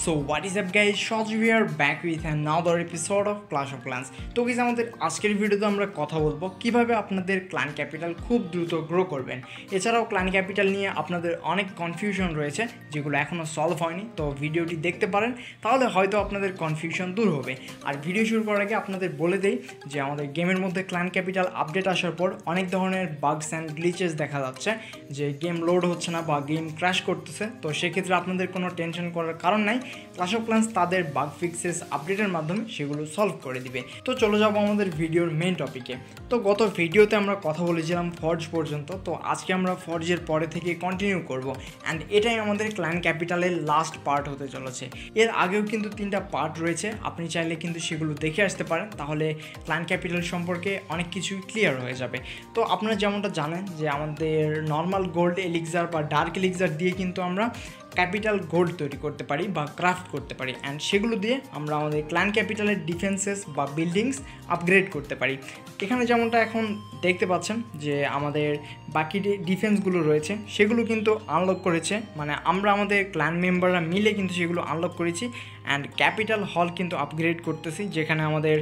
So what is up guys, Sajib here back with another episode of Clash of Clans। তো guys আমাদের আজকের ভিডিওতে আমরা কথা বলবো কিভাবে আপনাদের ক্ল্যান ক্যাপিটাল খুব দ্রুত গ্রো করবেন। এছাড়াও ক্ল্যান ক্যাপিটাল নিয়ে আপনাদের অনেক কনফিউশন রয়েছে যেগুলো এখনো সলভ হয়নি, তো ভিডিওটি দেখতে পারেন তাহলে হয়তো আপনাদের কনফিউশন দূর হবে। আর ভিডিও শুরু করার আগে আপনাদের বলে দেই যে আমাদের গেমের মধ্যে ক্ল্যান ক্যাপিটাল আপডেট আসার পর অনেক ধরনের বাগস অ্যান্ড গ্লিচেস দেখা যাচ্ছে যে গেম লোড হচ্ছে না বা গেম ক্র্যাশ করতেছে। তো সেক্ষেত্রে আপনাদের কোনো টেনশন করার কারণ নাই, ক্লাশ অফ ক্ল্যান্স তাদের বাগ ফিক্সেস আপডেটের মাধ্যমে সেগুলো সলভ করে দিবে। তো চলে যাবো আমাদের ভিডিওর মেইন টপিকে। তো গত ভিডিওতে আমরা কথা বলেছিলাম ফর্জ পর্যন্ত, তো আজকে আমরা ফর্জের পরে থেকে কন্টিনিউ করব অ্যান্ড এটাই আমাদের ক্ল্যান ক্যাপিটালের লাস্ট পার্ট হতে চলেছে। এর আগেও কিন্তু 3টা পার্ট রয়েছে, আপনি চাইলে কিন্তু সেগুলো দেখে আসতে পারেন, তাহলে ক্ল্যান ক্যাপিটাল সম্পর্কে অনেক কিছুই ক্লিয়ার হয়ে যাবে। তো আপনারা যেমনটা জানেন যে আমাদের নর্মাল গোল্ড এলিক্সার বা ডার্ক এলিক্সার দিয়ে কিন্তু আমরা ক্যাপিটাল গোল্ড তৈরি করতে পারি বা ক্রাফট করতে পারি অ্যান্ড সেগুলো দিয়ে আমরা আমাদের ক্ল্যান ক্যাপিটালের ডিফেন্সেস বা বিল্ডিংস আপগ্রেড করতে পারি। এখানে যেমনটা এখন দেখতে পাচ্ছেন যে আমাদের বাকি ডিফেন্সগুলো রয়েছে সেগুলো কিন্তু আনলক করেছে, মানে আমরা আমাদের ক্ল্যান মেম্বাররা মিলে কিন্তু সেগুলো আনলক করেছি অ্যান্ড ক্যাপিটাল হল কিন্তু আপগ্রেড করতেছি, যেখানে আমাদের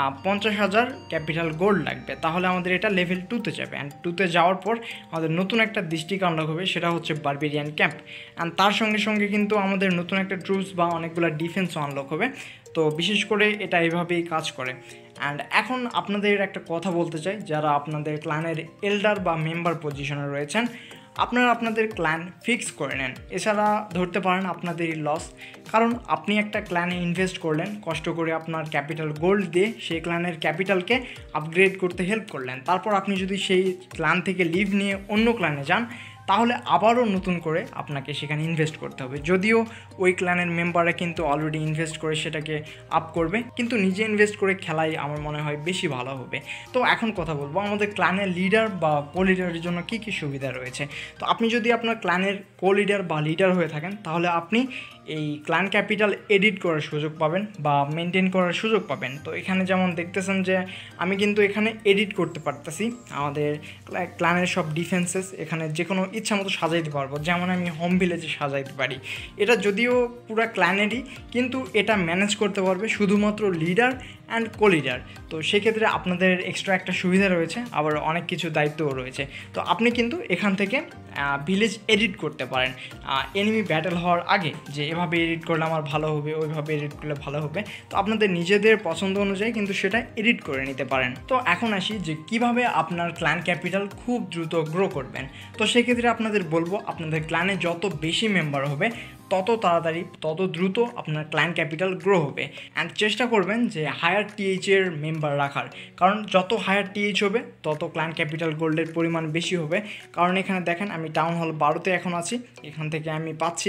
50,000 ক্যাপিটাল গোল্ড লাগবে, তাহলে আমাদের এটা লেভেল 2তে যাবে অ্যান্ড 2তে যাওয়ার পর আমাদের নতুন একটা ডিস্ট্রিক্ট আনলক হবে, সেটা হচ্ছে বারবেরিয়ান ক্যাম্প অ্যান্ড তার সঙ্গে সঙ্গে কিন্তু আমাদের নতুন একটা ট্রুপস বা অনেকগুলো ডিফেন্সও আনলক হবে। তো বিশেষ করে এটা এভাবেই কাজ করে। অ্যান্ড এখন আপনাদের একটা কথা বলতে চাই, যারা আপনাদের ক্ল্যানের এল্ডার বা মেম্বার পজিশনে রয়েছেন, আপনারা আপনাদের ক্ল্যান ফিক্স করে নেন। এছাড়া ধরতে পারেন আপনাদেরই লস, কারণ আপনি একটা ক্ল্যানে ইনভেস্ট করলেন, কষ্ট করে আপনার ক্যাপিটাল গোল্ড দিয়ে সেই ক্ল্যানের ক্যাপিটালকে আপগ্রেড করতে হেল্প করলেন, তারপর আপনি যদি সেই ক্ল্যান থেকে লিভ নিয়ে অন্য ক্ল্যানে যান তাহলে আবারও নতুন করে আপনাকে সেখানে ইনভেস্ট করতে হবে। যদিও ওই ক্ল্যানের মেম্বাররা কিন্তু অলরেডি ইনভেস্ট করে সেটাকে আপ করবে, কিন্তু নিজে ইনভেস্ট করে খেলাই আমার মনে হয় বেশি ভালো হবে। তো এখন কথা বলবো আমাদের ক্ল্যানের লিডার বা কো লিডারের জন্য কী কী সুবিধা রয়েছে। তো আপনি যদি আপনার ক্ল্যানের কো লিডার বা লিডার হয়ে থাকেন তাহলে আপনি এই ক্ল্যান ক্যাপিটাল এডিট করার সুযোগ পাবেন বা মেনটেন করার সুযোগ পাবেন। তো এখানে যেমন দেখতেছেন যে আমি কিন্তু এখানে এডিট করতে পারতেছি আমাদের ক্ল্যানের সব ডিফেন্সেস, এখানে যে কোনো ইচ্ছা মতো সাজাইতে পারবো, যেমন আমি হোম ভিলেজে সাজাইতে পারি। এটা যদিও পুরো ক্ল্যানেরই, কিন্তু এটা ম্যানেজ করতে পারবে শুধুমাত্র লিডার অ্যান্ড কো লিডার। তো সেক্ষেত্রে আপনাদের এক্সট্রা একটা সুবিধা রয়েছে, আবার অনেক কিছু দায়িত্বও রয়েছে। তো আপনি কিন্তু এখান থেকে ভিলেজ এডিট করতে পারেন এনিমি ব্যাটেল হওয়ার আগে, যে এভাবে এডিট করলে আমার ভালো হবে, ওইভাবে এডিট করলে ভালো হবে। তো আপনাদের নিজেদের পছন্দ অনুযায়ী কিন্তু সেটা এডিট করে নিতে পারেন। তো এখন আসি যে কিভাবে আপনার ক্ল্যান ক্যাপিটাল খুব দ্রুত গ্রো করবেন। তো সেক্ষেত্রে আপনাদের বলবো আপনাদের ক্ল্যানে যত বেশি মেম্বার হবে তত তাড়াতাড়ি তত দ্রুত আপনার ক্ল্যান ক্যাপিটাল গ্রো হবে অ্যান্ড চেষ্টা করবেন যে হায়ার টিএইচের মেম্বার রাখার, কারণ যত হায়ার টিএইচ হবে তত ক্ল্যান ক্যাপিটাল গোল্ডের পরিমাণ বেশি হবে। কারণ এখানে দেখেন আমি টাউন হল 12তে এখন আছি, এখান থেকে আমি পাচ্ছি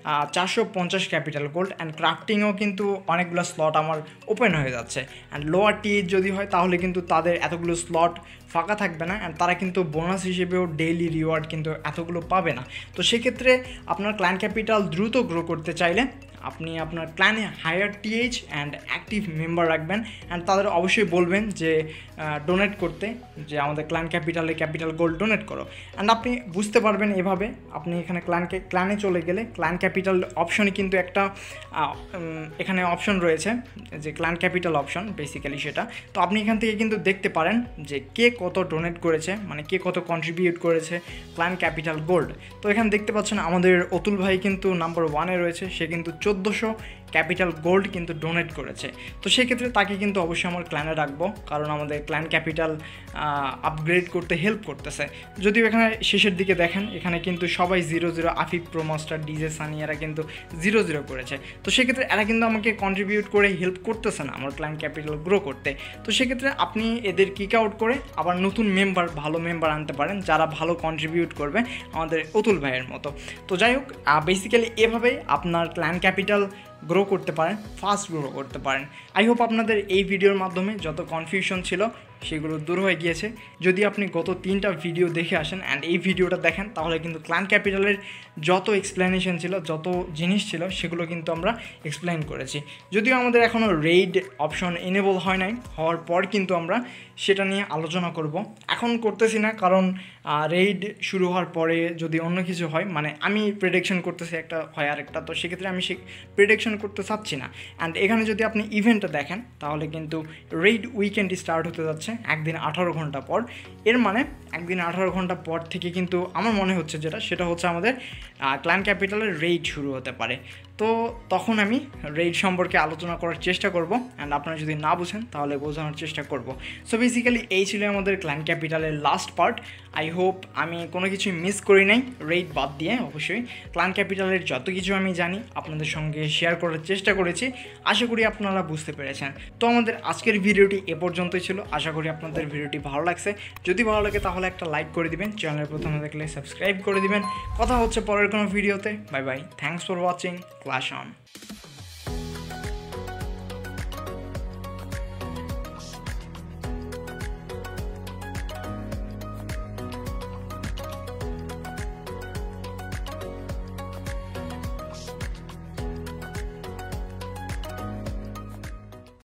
450 ক্যাপিটাল গোল্ড অ্যান্ড ক্রাফটিংও কিন্তু অনেকগুলো স্লট আমার ওপেন হয়ে যাচ্ছে। অ্যান্ড লোয়ার টিএইচ যদি হয় তাহলে কিন্তু তাদের এতগুলো স্লট ফাঁকা থাকবে না অ্যান্ড তারা কিন্তু বোনাস হিসেবেও ডেইলি রিওয়ার্ড কিন্তু এতগুলো পাবে না। তো সেক্ষেত্রে আপনার ক্ল্যান ক্যাপিটাল দ্রুত গ্রো করতে চাইলে আপনি আপনার ক্ল্যানে higher TH and active member রাখবেন অ্যান্ড তাদের অবশ্যই বলবেন যে ডোনেট করতে, যে আমাদের ক্ল্যান ক্যাপিটালে ক্যাপিটাল গোল্ড ডোনেট করো। অ্যান্ড আপনি বুঝতে পারবেন এভাবে, আপনি এখানে ক্ল্যানে চলে গেলে ক্ল্যান ক্যাপিটাল অপশনে কিন্তু একটা এখানে অপশন রয়েছে যে ক্ল্যান ক্যাপিটাল অপশন বেসিক্যালি সেটা। তো আপনি এখান থেকে কিন্তু দেখতে পারেন যে কে কত ডোনেট করেছে, মানে কে কত কন্ট্রিবিউট করেছে ক্ল্যান ক্যাপিটাল গোল্ড। তো এখানে দেখতে পাচ্ছেন আমাদের অতুল ভাই কিন্তু নাম্বার 1-এ রয়েছে, সে কিন্তু 1400 ক্যাপিটাল গোল্ড কিন্তু ডোনেট করেছে। তো সেক্ষেত্রে তাকে কিন্তু অবশ্যই আমার ক্ল্যানে রাখবো, কারণ আমাদের ক্ল্যান ক্যাপিটাল আপগ্রেড করতে হেল্প করতেছে। যদিও এখানে শেষের দিকে দেখেন এখানে কিন্তু সবাই 0-0, Afif pro master, DJ Sunny এরা কিন্তু 0-0 করেছে। তো সেক্ষেত্রে এরা কিন্তু আমাকে কন্ট্রিবিউট করে হেল্প করতেছে না আমার ক্ল্যান ক্যাপিটাল গ্রো করতে। তো সেক্ষেত্রে আপনি এদের কিক আউট করে আবার নতুন মেম্বার, ভালো মেম্বার আনতে পারেন যারা ভালো কন্ট্রিবিউট করবে আমাদের অতুল ভাইয়ের মতো। তো যাই হোক, বেসিক্যালি এভাবেই আপনার ক্ল্যান ক্যাপিটাল গ্রো করতে পারেন, ফাস্ট গ্রো করতে পারেন। আই হোপ আপনাদের এই ভিডিওর মাধ্যমে যত কনফিউশন ছিল সেগুলো দূর হয়ে গিয়েছে। যদি আপনি গত 3টা ভিডিও দেখে আসেন অ্যান্ড এই ভিডিওটা দেখেন, তাহলে কিন্তু ক্ল্যান ক্যাপিটালের যত এক্সপ্লেনেশন ছিল, যত জিনিস ছিল, সেগুলো কিন্তু আমরা এক্সপ্লেন করেছি। যদিও আমাদের এখনও রেইড অপশন এনেবল হয় নাই, হওয়ার পর কিন্তু আমরা সেটা নিয়ে আলোচনা করব। এখন করতেছি না, কারণ রেইড শুরু হওয়ার পরে যদি অন্য কিছু হয়, মানে আমি প্রেডিকশন করতেছি একটা হয় আরেকটা, তো সেক্ষেত্রে আমি সে প্রেডিকশন করতে চাচ্ছি না। অ্যান্ড এখানে যদি আপনি ইভেন্টটা দেখেন, তাহলে কিন্তু রেইড উইকেন্ড স্টার্ট হতে যাচ্ছে একদিন 18 ঘন্টা পর। এর মানে একদিন 18 ঘন্টা পর থেকে কিন্তু আমার মনে হচ্ছে সেটা হচ্ছে আমাদের ক্ল্যান ক্যাপিটালের রেইড শুরু হতে পারে। তো তখন আমি রেইড সম্পর্কে আলোচনা করার চেষ্টা করব, অ্যান্ড আপনারা যদি না বুঝেন তাহলে বোঝানোর চেষ্টা করব। সো বেসিক্যালি এই ছিল আমাদের ক্ল্যান ক্যাপিটালের লাস্ট পার্ট। আই হোপ আমি কোনো কিছু মিস করি নাই, রেইড বাদ দিয়ে। অবশ্যই ক্ল্যান ক্যাপিটালের যত কিছু আমি জানি আপনাদের সঙ্গে শেয়ার করার চেষ্টা করেছি। আশা করি আপনারা বুঝতে পেরেছেন। তো আমাদের আজকের ভিডিওটি এ পর্যন্তই ছিল। আশা করি আপনাদের ভিডিওটি ভালো লাগছে। যদি ভালো লাগে তাহলে একটা লাইক করে দিবেন, চ্যানেলের প্রথমে দেখলে সাবস্ক্রাইব করে দিবেন। কথা হচ্ছে পরের কোনো ভিডিওতে। Bye bye, thanks for watching. Clash on.